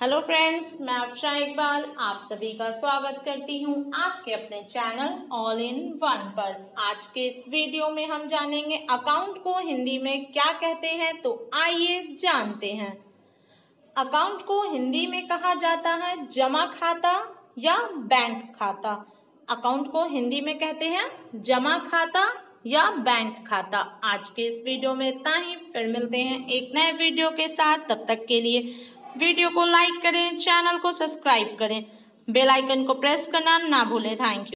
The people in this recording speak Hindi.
हेलो फ्रेंड्स, मैं अफशा इकबाल आप सभी का स्वागत करती हूं आपके अपने चैनल ऑल इन वन पर। आज के इस वीडियो में हम जानेंगे अकाउंट को हिंदी में क्या कहते हैं, तो आइए जानते हैं। अकाउंट को हिंदी में कहा जाता है जमा खाता या बैंक खाता। अकाउंट को हिंदी में कहते हैं जमा खाता या बैंक खाता। आज के इस वीडियो में इतना ही, फिर मिलते हैं एक नए वीडियो के साथ। तब तक के लिए वीडियो को लाइक करें, चैनल को सब्सक्राइब करें, बेल आइकन को प्रेस करना ना भूलें। Thank you.